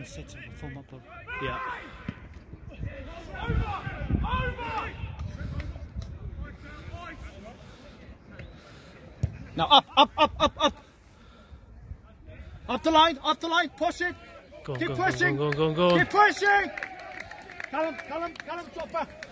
and set him, form up. Yeah. Now up, up, up, up, up. Up the line, push it. Go, Keep go, pushing. go, go, go, go, go. Keep pushing. Callum, drop back.